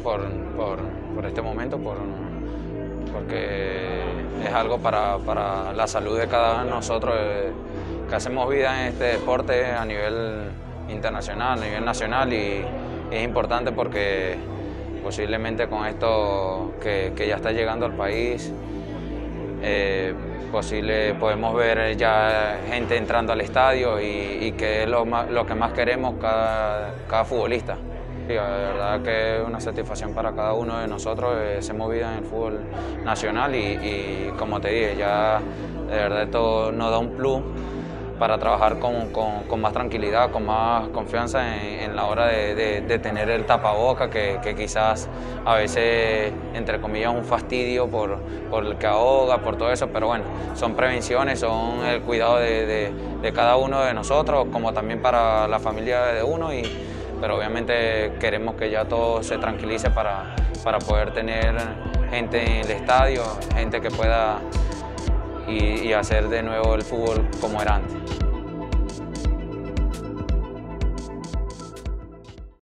por este momento, porque es algo para la salud de cada uno de nosotros, que hacemos vida en este deporte a nivel internacional, a nivel nacional, y es importante porque posiblemente con esto que ya está llegando al país, podemos ver ya gente entrando al estadio y que es lo que más queremos cada futbolista. Y la verdad que es una satisfacción para cada uno de nosotros, hacemos vida en el fútbol nacional y como te dije, ya de verdad esto nos da un plus para trabajar con más tranquilidad, con más confianza en la hora de tener el tapaboca, que quizás a veces, entre comillas, un fastidio por el que ahoga, por todo eso, pero bueno, son prevenciones, son el cuidado de cada uno de nosotros, como también para la familia de uno, pero obviamente queremos que ya todo se tranquilice para poder tener gente en el estadio, gente que pueda y hacer de nuevo el fútbol como era antes.